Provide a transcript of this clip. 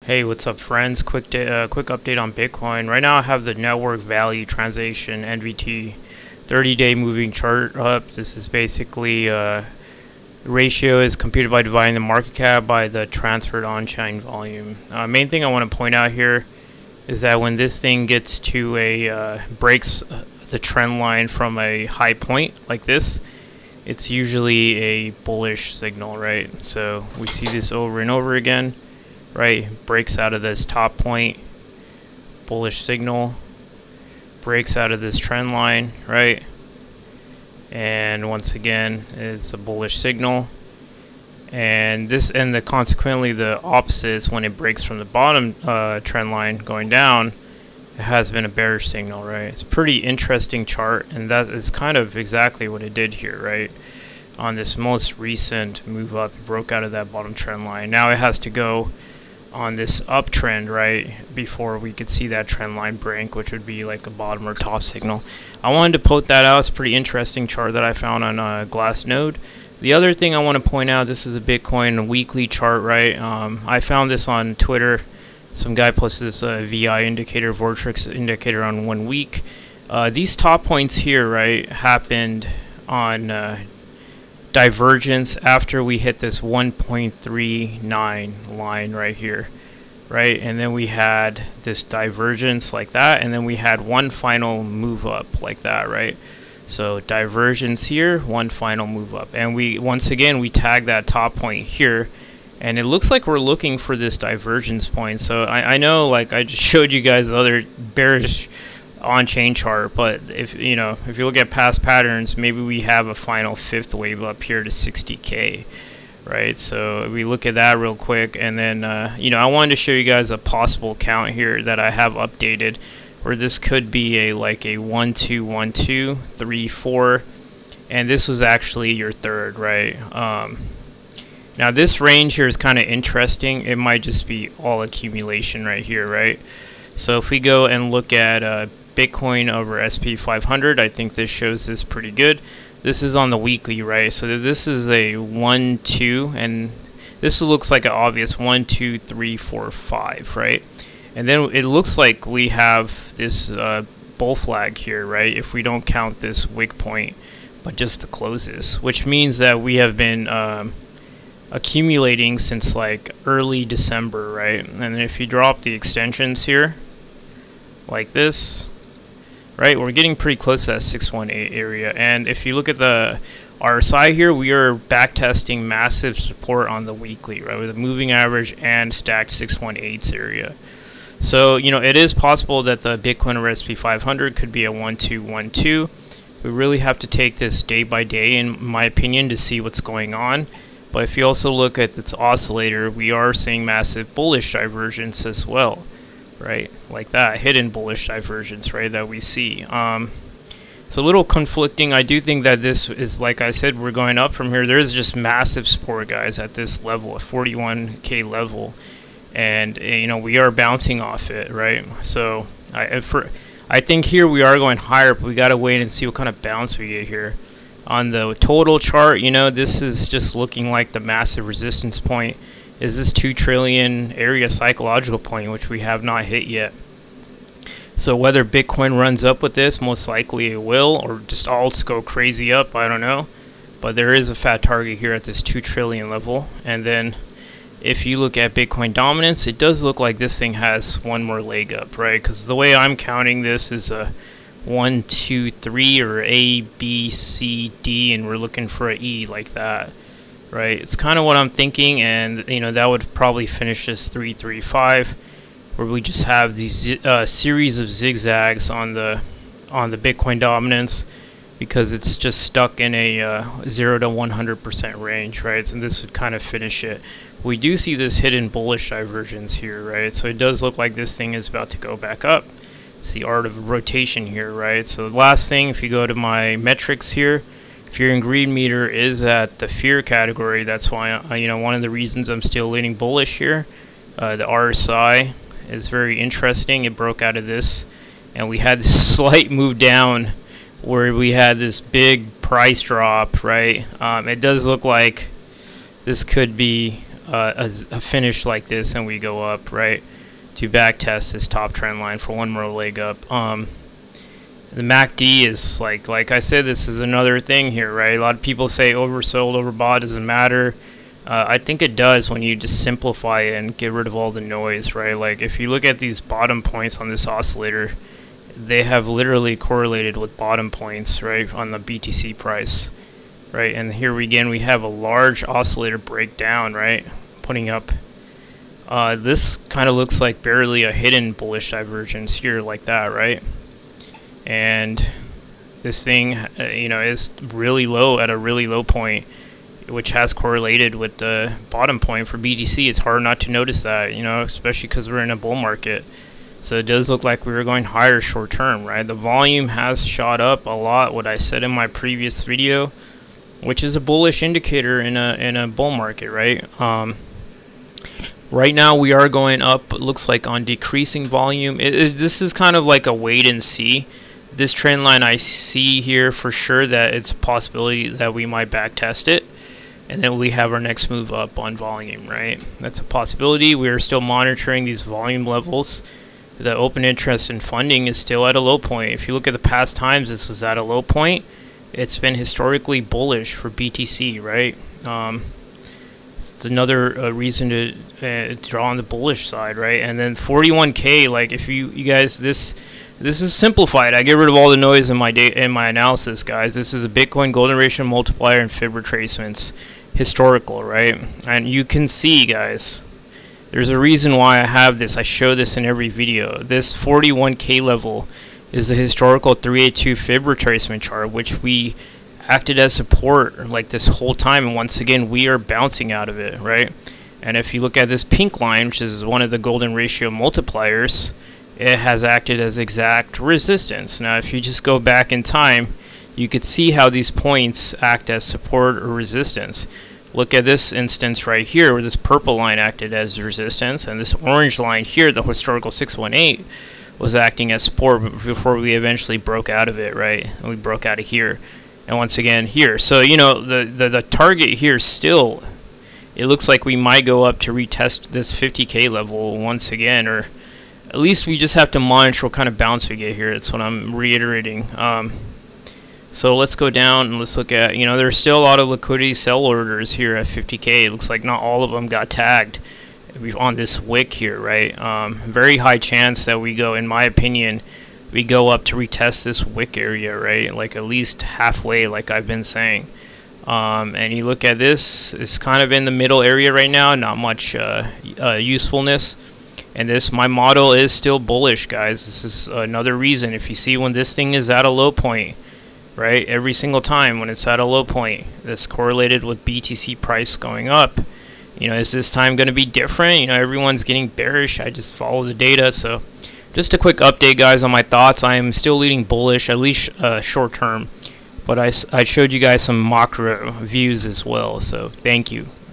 Hey, what's up, friends? Quick update on Bitcoin. Right now, I have the network value translation NVT 30-day moving chart up. This is basically ratio is computed by dividing the market cap by the transferred on-chain volume. Main thing I want to point out here is that when this thing gets to a breaks the trend line from a high point like this, it's usually a bullish signal, right? So we see this over and over again. Right, breaks out of this top point, bullish signal, breaks out of this trend line, right, and once again it's a bullish signal, and consequently the opposite is when it breaks from the bottom trend line going down, it has been a bearish signal, right? It's a pretty interesting chart, and that is kind of exactly what it did here, right? On this most recent move up, it broke out of that bottom trend line. Now it has to go on this uptrend, right, before we could see that trend line break, which would be like a bottom or top signal. I wanted to put that out. It's a pretty interesting chart that I found on Glassnode. The other thing I want to point out, this is a Bitcoin weekly chart, right? I found this on Twitter. Some guy posted this VI indicator, Vortex indicator on 1 week. These top points here, right, happened on divergence after we hit this 1.39 line right here, right, and then we had this divergence like that, and then we had one final move up like that, right? So divergence here, one final move up, and we once again we tag that top point here, and it looks like we're looking for this divergence point. So I know, like, I just showed you guys the other bearish on-chain chart, but if you look at past patterns, maybe we have a final fifth wave up here to 60K, right? So we look at that real quick, and then I wanted to show you guys a possible count here that I have updated, where this could be a 1 2 1 2 3 4, and this was actually your third, right? Now this range here is kind of interesting. It might just be all accumulation right here, right? So if we go and look at Bitcoin over SP 500, I think this shows this pretty good. This is on the weekly, right? So this is a 1 2, and this looks like an obvious 1 2 3 4 5, right? And then it looks like we have this bull flag here, right, if we don't count this wick point but just the closes, which means that we have been accumulating since like early December, right? And if you drop the extensions here like this, right, we're getting pretty close to that 618 area. And if you look at the RSI here, we are back testing massive support on the weekly, right, with a moving average and stacked 618s area. So it is possible that the Bitcoin over SP 500 could be a 1 2 1 2. We really have to take this day by day, in my opinion, to see what's going on. But if you also look at this oscillator, we are seeing massive bullish divergence as well, right, like that hidden bullish divergence, right, that we see. It's a little conflicting. I do think that this is, like I said, we're going up from here. There's just massive support, guys, at this level, a 41K level, and we are bouncing off it, right? So I think here we are going higher, but we got to wait and see what kind of bounce we get here. On the total chart, this is just looking like the massive resistance point is this 2 trillion area psychological point, which we have not hit yet. So whether Bitcoin runs up with this, most likely it will, or just alts go crazy up, I don't know. But there is a fat target here at this 2 trillion level. And then if you look at Bitcoin dominance, it does look like this thing has one more leg up, right? Because the way I'm counting this is a 1 2 3 or A B C D, and we're looking for an E like that, right? It's kind of what I'm thinking, and that would probably finish this 3 3 5, where we just have these series of zigzags on the Bitcoin dominance, because it's just stuck in a 0 to 100% range, right? And this would kind of finish it. We do see this hidden bullish divergence here, right? So it does look like this thing is about to go back up. It's the art of rotation here, right? So the last thing, if you go to my metrics here, fear and greed meter is at the fear category. That's why one of the reasons I'm still leaning bullish here. The RSI is very interesting. It broke out of this, and we had this slight move down where we had this big price drop, right? It does look like this could be a finish like this and we go up, right, to back test this top trend line for one more leg up. The MACD is like I said, this is another thing here, right? A lot of people say oversold, overbought, doesn't matter. I think it does when you just simplify it and get rid of all the noise, right? Like if you look at these bottom points on this oscillator, they have literally correlated with bottom points, right, on the BTC price, right? And here we have a large oscillator breakdown, right, putting up. This kind of looks like barely a hidden bullish divergence here, like that, right? And this thing, you know, is really low at a really low point, which has correlated with the bottom point for BTC. It's hard not to notice that, you know, especially because we're in a bull market. So it does look like we were going higher short term, right? The volume has shot up a lot, what I said in my previous video, which is a bullish indicator in a bull market, right? Right now we are going up, it looks like, on decreasing volume. This is kind of like a wait and see. This trend line, I see here for sure that it's a possibility that we might back test it, and then we have our next move up on volume, right? That's a possibility. We are still monitoring these volume levels. The open interest in funding is still at a low point. If you look at the past times this was at a low point, it's been historically bullish for BTC, right? It's another reason to draw on the bullish side, right? And then 41K, like if you guys, this is simplified. I get rid of all the noise in my analysis, guys. This is a Bitcoin golden ratio multiplier and fib retracements, historical, right? And you can see, guys, there's a reason why I have this. I show this in every video. This 41K level is the historical 382 fib retracement chart, which we acted as support like this whole time, and once again we are bouncing out of it, right? And if you look at this pink line, which is one of the golden ratio multipliers, it has acted as exact resistance. Now if you just go back in time, you could see how these points act as support or resistance. Look at this instance right here where this purple line acted as resistance, and this orange line here, the historical 618, was acting as support before we eventually broke out of it, right? And we broke out of here, and once again here. So you know, the target here still, it looks like we might go up to retest this 50K level once again, or at least we just have to monitor what kind of bounce we get here. That's what I'm reiterating. So let's go down and let's look at, you know, there's still a lot of liquidity sell orders here at 50K. It looks like not all of them got tagged on this wick here, right? Very high chance that we go, in my opinion, we go up to retest this wick area, right? Like at least halfway, like I've been saying. And you look at this, it's kind of in the middle area right now, not much usefulness. And this, my model is still bullish, guys. This is another reason. If you see when this thing is at a low point, right, every single time when it's at a low point, that's correlated with BTC price going up. You know, is this time going to be different? You know, everyone's getting bearish. I just follow the data. So just a quick update, guys, on my thoughts. I am still leading bullish, at least short term. But I showed you guys some macro views as well. So thank you.